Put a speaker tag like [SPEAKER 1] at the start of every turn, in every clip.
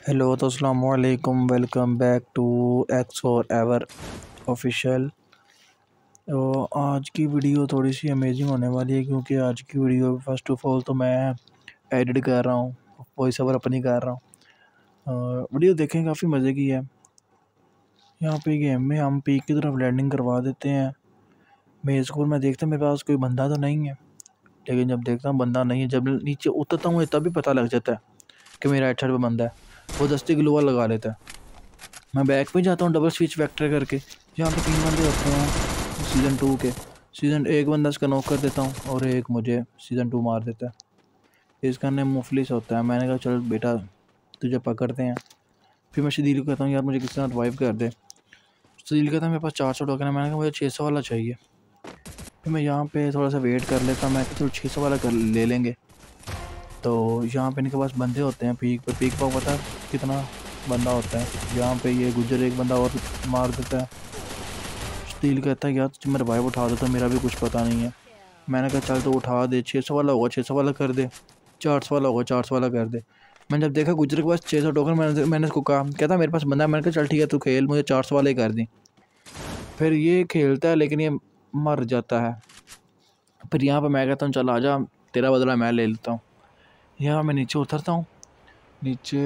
[SPEAKER 1] Hello तो अस्सलाम वालेकुम। Welcome back to X forever official. तो आज की वीडियो थोड़ी सी अमेजिंग होने वाली है क्योंकि आज की वीडियो फर्स्ट ऑफ ऑल तो मैं एडिट कर रहा हूँ, वॉइस ओवर अपनी कर रहा हूँ। वीडियो देखें, काफ़ी मज़े की है। यहाँ पे गेम में हम पीक की तरफ लैंडिंग करवा देते हैं। मेरे स्कूल में देखता मेरे पास कोई बंदा तो नहीं है, लेकिन जब देखता हूँ बंदा नहीं है, जब नीचे उतरता हूँ तभी पता लग जाता है कि मेरा हेडशॉट पे बंदा है। वो दस्ती ग्लोअर लगा लेता है। मैं बैक पे जाता हूँ डबल स्विच वेक्टर करके। यहाँ पे 3 बंदे होते हैं सीज़न 2 के। सीज़न एक बंदा इसका नॉक कर देता हूँ और एक मुझे सीज़न 2 मार देता है। इसका नेम मुफलिस होता है। मैंने कहा चल बेटा तुझे पकड़ते हैं। फिर मैं शदील को कहता हूँ यार मुझे किसी तरह रिवाइव कर दे। शदील कहता है मेरे पास 400 टोकन है। मैंने कहा मुझे 600 वाला चाहिए। फिर मैं यहाँ पे थोड़ा सा वेट कर लेता हूँ। मैं चलो 600 वाला कर ले लेंगे। तो यहाँ पे इनके पास बंदे होते हैं पीक पे। पीक पर पता है कितना बंदा होता है। यहाँ पे ये गुजर एक बंदा और मार देता है। स्टील कहता है यार तुझे मेरा भाई उठा दो, तो मेरा भी कुछ पता नहीं है। मैंने कहा चल तो उठा दे, 600 वाला होगा 600 वाला कर दे, 400 वाला होगा 400 वाला कर दे। मैंने जब देखा गुजर के पास 600 टोकन, मैंने उसको कहा, कहता मेरे पास बंदा है। मैंने कहा चल ठीक है तू खेल, मुझे 400 वाले कर दी। फिर ये खेलता है लेकिन ये मर जाता है। फिर यहाँ पर मैं कहता हूँ चल आजा तेरा बदला मैं ले लेता हूँ। यहाँ मैं नीचे उतरता हूँ। नीचे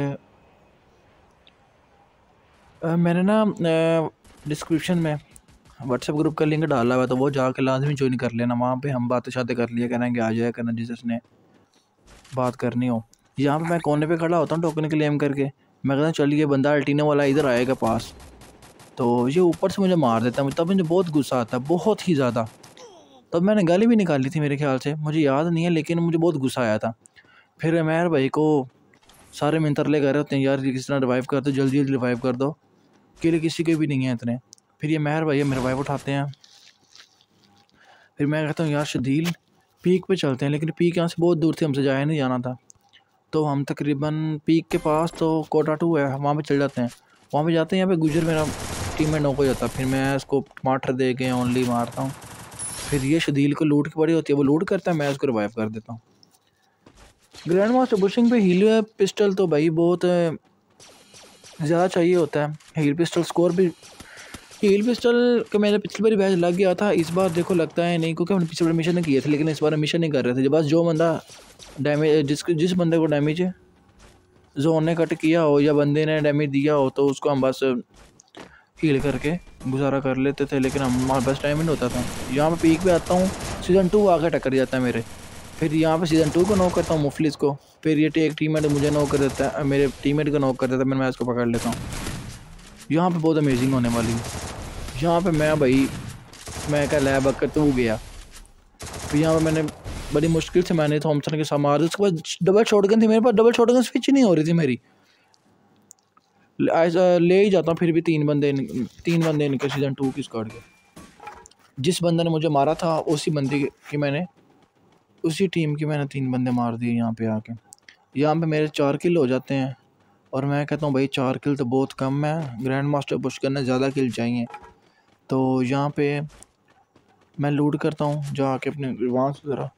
[SPEAKER 1] मैंने ना डिस्क्रिप्शन में व्हाट्सएप ग्रुप का लिंक डाला हुआ है, तो वो जाके लाजमी ज्वाइन कर लेना। वहाँ पे हम बातें शातें कर लिया करेंगे, आ जाया करना जिसने बात करनी हो। यहाँ पे मैं कोने पे खड़ा होता हूँ टोकन क्लेम करके। मैं कहता हूँ चलिए बंदा अल्टीना वाला इधर आएगा पास, तो ये ऊपर से मुझे मार देता है। तब मुझे बहुत गुस्सा आता है, बहुत ही ज़्यादा। तब मैंने गाली भी निकाली थी मेरे ख्याल से, मुझे याद नहीं है, लेकिन मुझे बहुत गुस्सा आया था। फिर मेहर भाई को सारे मिंतरले कर रहे होते हैं यार किस तरह रिवाइव कर दो, जल्दी जल्दी रिवाइव कर दो, अकेले किसी के भी नहीं है इतने। फिर ये मेहर भाई मेरे रिवाइव उठाते हैं। फिर मैं कहता हूँ यार शदील पीक पे चलते हैं, लेकिन पीक यहाँ से बहुत दूर थी, हमसे जाया नहीं जाना था। तो हम तकरीबन पीक के पास तो कोटा 2 है, वहाँ पे चल जाते हैं। वहाँ पे जाते हैं, यहाँ पे गुजर मेरा टीम में नॉक हो जाता है। फिर मैं उसको टमाटर दे के ओनली मारता हूँ। फिर ये शदील को लूट की पड़ी होती है, वो लूट करता है, मैं उसको रिवाइव कर देता हूँ। ग्रैंड मास्टर बुशिंग पे हील पिस्टल तो भाई बहुत ज़्यादा चाहिए होता है। हील पिस्टल स्कोर भी, हील पिस्टल का मेरा पिछली बार बैच लग गया था, इस बार देखो लगता है नहीं, क्योंकि हमने पिछली बार मिशन किए थे, लेकिन इस बार मिशन नहीं कर रहे थे। बस जो बंदा डैमेज जिस बंदे को डैमेज जोन ने कट किया हो या बंदे ने डैमेज दिया हो, तो उसको हम बस हील करके गुजारा कर लेते थे, लेकिन हमारे पास टाइम नहीं होता था। यहाँ पे पीक पे आता हूँ, सीज़न 2 आके टक्कर जाता है मेरे। फिर यहाँ पे सीज़न 2 को नॉक करता हूँ मुफलिस को। फिर ये एक टीममेट मुझे नॉक कर देता है, मेरे टीममेट को नॉक कर देता है, मैं इसको पकड़ लेता हूँ। यहाँ पे बहुत अमेजिंग होने वाली है। यहाँ पे मैं क्या लैब कर तो गया। फिर यहाँ पे मैंने बड़ी मुश्किल से मैंने थॉमसन के साथ मार, उसके बाद डबल शॉटगन थी मेरे पास, डबल शॉटगन स्विच नहीं हो रही थी मेरी। ले ही जाता हूँ फिर भी 3 बंदे इनके सीज़न 2 की स्क्वाड के। जिस बंदे ने मुझे मारा था उसी टीम की मैंने 3 बंदे मार दिए यहाँ पे आके। यहाँ पे मेरे 4 किल हो जाते हैं और मैं कहता हूँ भाई 4 किल तो बहुत कम है, ग्रैंड मास्टर पुश करने ज़्यादा किल चाहिए। तो यहाँ पे मैं लूट करता हूँ जाके अपने वहाँ से ज़रा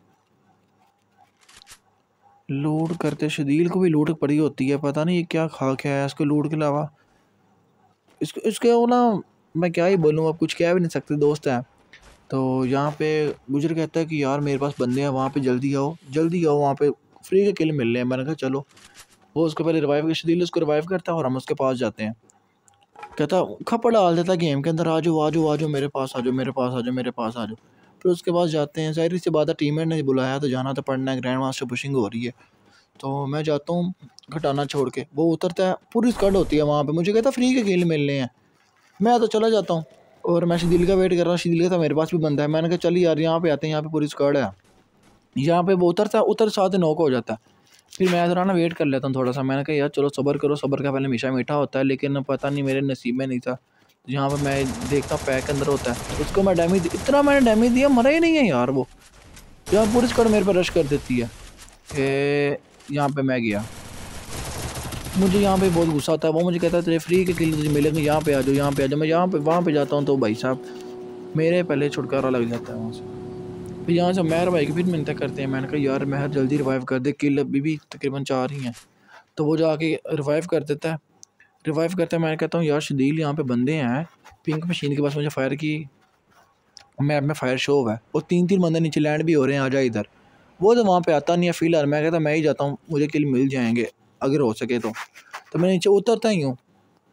[SPEAKER 1] लूट करते। शदील को भी लूट पड़ी होती है, पता नहीं ये क्या खा क्या है इसको लूट के अलावा। इसके वो ना, मैं क्या ही बोलूँ, अब कुछ कह भी नहीं सकते, दोस्त है। तो यहाँ पे गुजर कहता है कि यार मेरे पास बंदे हैं वहाँ पे, जल्दी आओ वहाँ पे फ्री के किल मिल रहे हैं। मैंने कहा चलो। वो उसको पहले रिवाइव के शदील उसको रिवाइव करता है और हम उसके पास जाते हैं। कहता खपड़ डाल देता गेम के अंदर, आ जाओ मेरे पास आ जाओ। फिर उसके पास जाते हैं। ज़ाहिर सी बात है टीममेट ने बुलाया तो जाना तो पड़ना है, ग्रैंड मास्टर पुशिंग हो रही है। तो मैं जाता हूँ घटाना छोड़ के, वो उतरता है, पूरी स्क्वाड होती है वहाँ पे। मुझे कहता फ्री के किल मिलने हैं, मैं तो चला जाता हूँ। और मैं शदील का वेट कर रहा हूँ। शदील का मेरे पास भी बंदा है। मैंने कहा चल यार यहाँ पे आते हैं, यहाँ पे पूरी स्क्वाड है। यहाँ पे वो उतर साथ नॉक हो जाता है। फिर मैं ज़रा ना वेट कर लेता हूँ थोड़ा सा। मैंने कहा यार चलो सब्र करो, सब्र का फल हमेशा मीठा होता है, लेकिन पता नहीं मेरे नसीब में नहीं था। यहाँ पे मैं देखता हूँ पैक अंदर होता है, उसको मैं डैमेज, इतना मैंने डैमेज दिया, मरा ही नहीं है यार वो। यहाँ पूरी स्क्वाड मेरे पर रश कर देती है। यहाँ पे मैं गया, मुझे यहाँ पे बहुत गुस्सा आता है। वो मुझे कहता है तेरे फ्री के किल तुझे मिलेंगे, यहाँ पे आ जाओ। मैं यहाँ पे वहाँ पे जाता हूँ तो भाई साहब मेरे पहले छुटकारा लग जाता है वहाँ से। फिर यहाँ से मेहर भाई की फिर मिन्नतें करते हैं। मैंने कहा यार मेहर जल्दी रिवाइव कर दे, किल अभी भी तकरीबन 4 ही हैं। तो वो जाके रिवाइव कर देता है। रिवाइव करता है, मैं कहता हूँ यार शदील यहाँ पे बंदे हैं, पिंक मशीन के पास मुझे फायर की मैप में फायर शो हुआ है और 3-3 बंदे नीचे लैंड भी हो रहे हैं, आ जा इधर। वो तो वहाँ पे आता नहीं है फ़िलहाल, मैं कहता मैं ही जाता हूँ, मुझे किल मिल जाएंगे अगर हो सके तो मैं नीचे उतरता ही हूँ।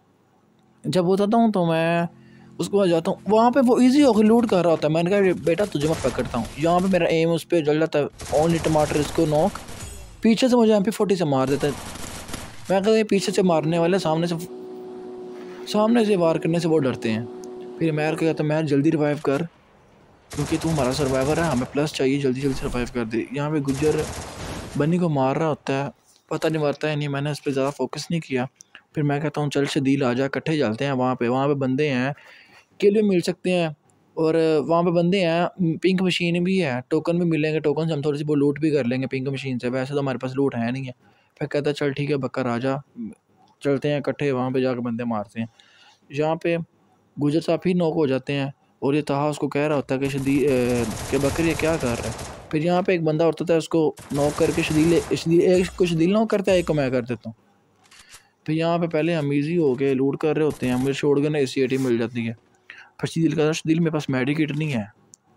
[SPEAKER 1] जब उतरता हूँ तो मैं उसके बाद जाता हूँ, वहाँ पे वो इजी होकर लूट कर रहा होता है। मैंने कहा बेटा तुझे मैं पकड़ता हूँ, यहाँ पे मेरा एम उस पर जल जाता है, ओनली टमाटर इसको नॉक, पीछे से मुझे MP40 से मार देता है। मैं कहता ये पीछे से मारने वाले सामने से वार करने से वो डरते हैं। फिर मैं कहता मैं जल्दी रिवाइव कर, क्योंकि तू हमारा सर्वाइवर है, हमें प्लस चाहिए, जल्दी जल्दी सर्वाइव कर दे। यहाँ पे गुज्जर बन्नी को मार रहा होता है, पता नहीं मरता है नहीं, मैंने इस पर ज़्यादा फोकस नहीं किया। फिर मैं कहता हूँ चल शदील आ जा, इकट्ठे चलते हैं वहाँ पे बंदे हैं, किल भी मिल सकते हैं और वहाँ पे बंदे हैं, पिंक मशीन भी है, टोकन भी मिलेंगे, टोकन से हम थोड़ी सी वो लूट भी कर लेंगे पिंक मशीन से, वैसे तो हमारे पास लूट है नहीं है। फिर कहता चल ठीक है बकर आ जा, चलते हैं इकट्ठे वहाँ पे जाकर बंदे मारते हैं। यहाँ पे गुजर साहब ही नॉक हो जाते हैं और ये ताहा उसको कह रहा होता है कि बकर ये क्या कर रहा है। फिर यहाँ पे एक बंदा होता है, उसको नॉक करके शदील नॉक करता है, एक को मैं कर देता हूँ। फिर यहाँ पे पहले हम ईजी हो गए लूट कर रहे होते हैं, मुझे शॉटगन ACAT मिल जाती है। फिर शदील मेरे पास मेडिकेट नहीं है।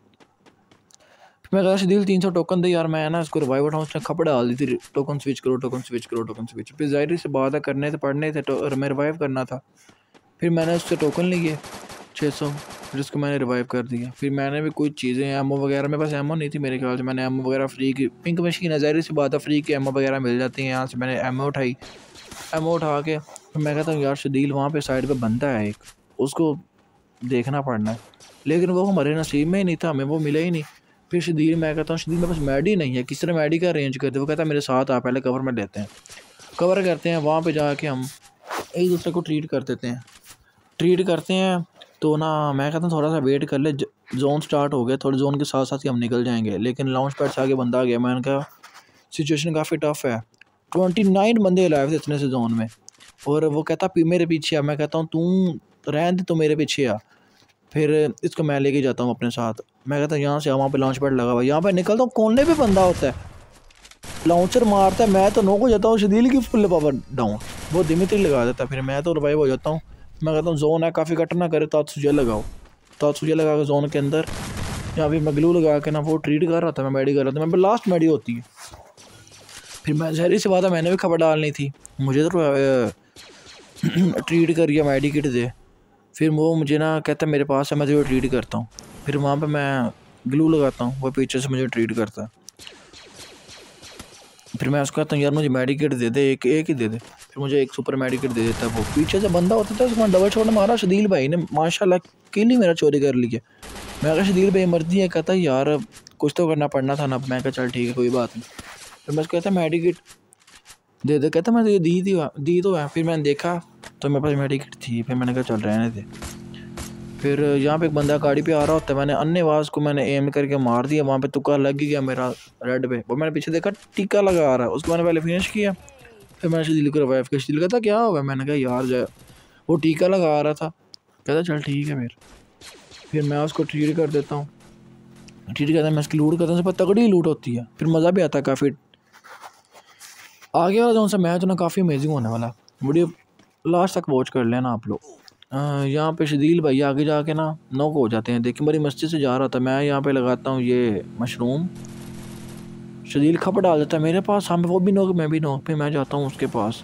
[SPEAKER 1] मैं कहा शदील 300 टोकन दे यार, मैं ना इसको रिवाइव उठाऊँ, उसने खपड़ डाल दी थी, टोकन स्विच करो टोकन स्विच करो टोकन स्विच। फिर जाहिर सी बात है करने थे पढ़ने थे तो मैं रिवाइव करना था। फिर मैंने उससे टोकन लिए 600, फिर उसको मैंने रिवाइव कर दिया। फिर मैंने भी कुछ चीज़ें एमओ वगैरह, मेरे पास एमओ नहीं थी मेरे ख्याल से, मैंने एमओ वगैरह फ्री की, पिंक मशीन है जाहिर सी बात है फ्री की एमओ वगैरह मिल जाती हैं, यहाँ से मैंने एमओ उठाई। एमओ उठा के मैं कहता हूँ यार शदील वहाँ पे साइड पे बंदा है एक, उसको देखना पड़ना है, लेकिन वो हमारे नसीब में ही नहीं था, हमें वो मिला ही नहीं। फिर शदील मैं कहता हूँ शदील मेरे पास मैडी नहीं है, किस तरह मैडी का अरेंज करते। वो कहता है मेरे साथ आ, पहले कवर में लेते हैं, कवर करते हैं, वहाँ पे जाके हम एक दूसरे को ट्रीट करते हैं। तो ना मैं कहता हूँ थोड़ा सा वेट कर ले, जोन स्टार्ट हो गया, थोड़े जोन के साथ साथ ही हम निकल जाएंगे। लेकिन लॉन्च पैड से आगे बंदा आ गया, मैंने कहा सिचुएशन काफ़ी टफ है, 29 बंदे लाए थे इतने से जोन में, और वो कहता मेरे पीछे आ। मैं कहता हूँ तू रहने दे, तो मेरे पीछे आ, फिर इसको मैं लेके जाता हूँ अपने साथ। मैं कहता हूँ यहाँ से वहाँ पे लॉन्च पैड लगा हुआ, यहाँ पे निकलता हूँ, कोने पे बंदा होता है, लॉन्चर मारता है, मैं तो नॉक हो जाता हूँ, शदील की फुल पावर डाउन, वो दिमित्री लगा देता है, फिर मैं तो रिवाइव हो जाता हूँ। मैं कहता हूँ जोन है काफ़ी कट ना करे, तातसुजा लगाओ, तातसुजा लगा के जोन के अंदर, यहाँ भी मगलू लगा के ना वो ट्रीट कर रहा था, मैं मेडी कर रहा था, मैं लास्ट मेडी होती है। फिर मैं जहरी से बात है, मैंने भी खबर डालनी थी, मुझे तो ट्रीट करिए मेडिकेट दे। फिर वो मुझे ना कहता मेरे पास है, मैं तुझे ट्रीट करता हूँ। फिर वहाँ पे मैं ग्लू लगाता हूँ, वो पीछे से मुझे ट्रीट करता है। फिर मैं उसको कहता हूँ यार मुझे मेडिकेट दे दे, एक ही दे दे। फिर मुझे एक सुपर मेडिकेट दे देता है। वो पीछे से बंदा होता था, उसको डबल शॉट मारा, शदील भाई ने माशाल्लाह किल ही मेरा चोरी कर लिया। मैं कहा शदील भाई मर्जी है, कहता यार कुछ तो करना पड़ना था ना। मैं कहा चल ठीक है कोई बात नहीं। फिर मैं उसको कहता मेडिकेट दे दे, कहता मैं तो ये दी तो है। फिर मैंने देखा तो मेरे पास मेडिकेट थी, फिर मैंने कहा चल रहने दे। फिर यहाँ पे एक बंदा गाड़ी पे आ रहा होता है, मैंने अन्नेवाज को मैंने एम करके मार दिया, वहाँ पे तुक्का लग ही गया मेरा रेड पे। वो मैंने पीछे देखा टीका लगा आ रहा है, उसको मैंने पहले फिनिश किया। फिर मैंने शदील को रिवाइव किया। शदील कहता क्या हुआ, मैंने कहा यार जो वो टीका लगा आ रहा था। कहता चल ठीक है। फिर मैं उसको ट्रीट कर देता हूँ, ट्रीट करता मैं उसकी लूट करता हूँ, सब तगड़ी लूट होती है, फिर मज़ा भी आता है काफ़ी। आगे वाला जो सा मैच ना काफ़ी अमेजिंग होने वाला, वीडियो लास्ट तक वॉच कर लेना आप लोग। यहाँ पे शदील भाई आगे जाके ना नॉक हो जाते हैं। देखिए बड़ी मस्ती से जा रहा था, मैं यहाँ पे लगाता हूँ ये मशरूम, शदील खप डाल देता है मेरे पास, हाँ वो भी नॉक मैं भी नॉक। फिर मैं जाता हूँ उसके पास,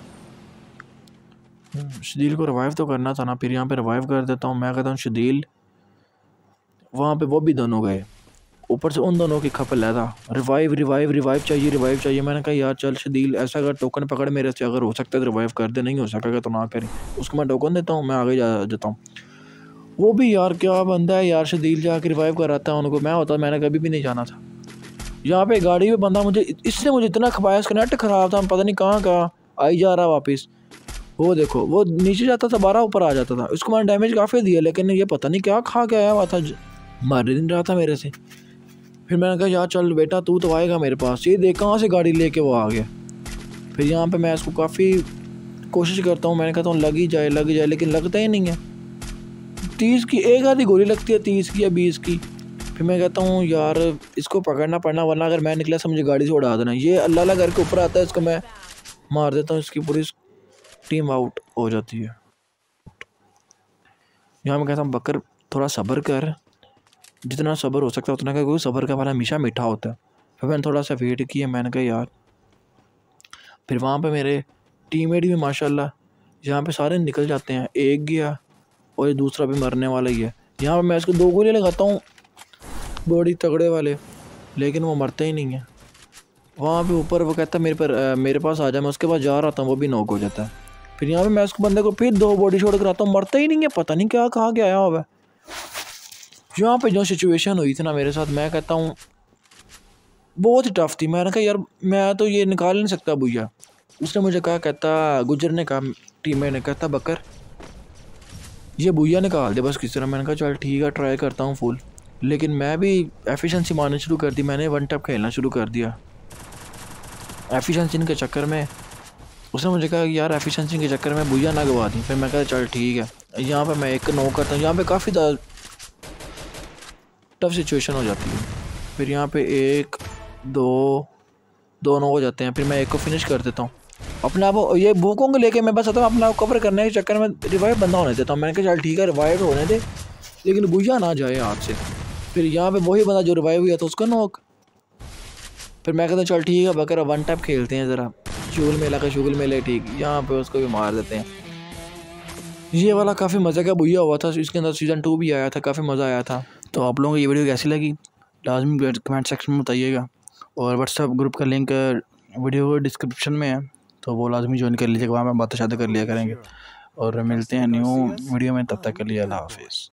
[SPEAKER 1] शदील को रिवाइव तो करना था ना, फिर यहाँ पे रिवाइव कर देता हूँ। मैं कहता हूँ शदील, वहाँ पे वो भी दोनों गए, ऊपर से उन दोनों की खप लेता, रिवाइव चाहिए। मैंने कहा यार चल शदील ऐसा अगर टोकन पकड़ मेरे से, अगर हो सकता है तो रिवाइव कर दे, नहीं हो सकेगा तो ना करें। उसको मैं टोकन देता हूँ, मैं आगे जा जाता हूँ। वो भी यार क्या बंदा है यार, शदील जाके रिवाइव कराता है उनको। मैं होता मैंने कभी भी नहीं जाना था। यहाँ पे गाड़ी में बंदा इसने मुझे इतना खपाया, इसका नेट ख़राब था, पता नहीं कहाँ आई जा रहा वापस। वो देखो वो नीचे जाता था, 12 ऊपर आ जाता था। उसको मैंने डैमेज काफ़ी दिया, लेकिन ये पता नहीं क्या खा के आया हुआ था, मार नहीं रहा था मेरे से। फिर मैंने कहा यार चल बेटा तू तो आएगा मेरे पास, ये देख कहाँ से गाड़ी लेके वो आ गया। फिर यहाँ पे मैं इसको काफ़ी कोशिश करता हूँ, मैंने कहता हूँ लग ही जाए, लेकिन लगता ही नहीं है। 30 की एक आधी गोली लगती है, 30 की या 20 की। फिर मैं कहता हूँ यार इसको पकड़ना पड़ना, वरना अगर मैं निकला से मुझे गाड़ी से उड़ा देना। ये अल्लाह करके ऊपर आता है, इसको मैं मार देता हूँ, इसकी पूरी टीम आउट हो जाती है। यहाँ मैं कहता हूँ बकर थोड़ा सब्र कर, जितना सब्र हो सकता है उतना कर, क्योंकि सब्र का फल हमेशा मीठा होता है। फिर मैंने थोड़ा सा वेट किया, मैंने कहा यार, फिर वहाँ पे मेरे टीममेट भी माशाल्लाह यहाँ पे सारे निकल जाते हैं, एक गया और ये दूसरा भी मरने वाला ही है। यहाँ पे मैं इसको 2 गोली लगाता हूँ बड़ी तगड़े वाले, लेकिन वो मरता ही नहीं है। वहाँ पे ऊपर वो कहता है मेरे पास आ जा, मैं उसके पास जा रहा था, वो भी नॉक हो जाता है। फिर यहाँ पे मैं उसको बंदे को फिर 2 बॉडी शॉट कराता हूँ, मरता ही नहीं है, पता नहीं क्या कहाँ के आया हुआ है। यहाँ पे जो सिचुएशन हुई थी ना मेरे साथ, मैं कहता हूँ बहुत ही टफ थी। मैंने कहा यार मैं तो ये निकाल नहीं सकता भैया। उसने मुझे कहा, कहता गुजर ने कहा, टीममेट ने कहता बकर ये भैया निकाल दे बस किस तरह। मैंने कहा चल ठीक है, ट्राई करता हूँ फुल। लेकिन मैं भी एफिशिएंसी मारनी शुरू कर दी, मैंने 1 टैप खेलना शुरू कर दिया एफिशिएंसी के चक्कर में। उसने मुझे कहा यार एफिशिएंसी के चक्कर में भैया ना गवा दी। फिर मैं कहा चल ठीक है, यहाँ पे मैं एक नॉक करता हूँ। यहाँ पे काफ़ी टफ सिचुएशन हो जाती है। फिर यहाँ पे 1 2 नॉक हो जाते हैं। फिर मैं एक को फिनिश कर देता हूँ। अपने आप ये भूखों को लेके मैं बस आता हूँ, अपने आप कवर करने के चक्कर में रिवाइव बंदा होने देता हूँ। मैंने कहा चल ठीक है रिवाइव होने दे, लेकिन भूया ना जाए हाथ से। फिर यहाँ पे वही बंदा जो रिवाइव हुआ था उसका नॉक। फिर मैं कहता हूँ चल ठीक है बकर 1 टैप खेलते हैं ज़रा, शुगल मेला ठीक, यहाँ पे उसको भी मार देते हैं। ये वाला काफ़ी मज़े का भूया हुआ था, इसके अंदर सीज़न 2 भी आया था, काफ़ी मज़ा आया था। तो आप लोगों को ये वीडियो कैसी लगी लाजमी कमेंट सेक्शन में बताइएगा। और व्हाट्सएप ग्रुप का लिंक वीडियो डिस्क्रिप्शन में है, तो वो लाजमी ज्वाइन कर लीजिएगा, वहाँ में बातें शातें कर लिया करेंगे। और मिलते हैं न्यू वीडियो में, तब तक के लिए अल्लाह हाफिज़।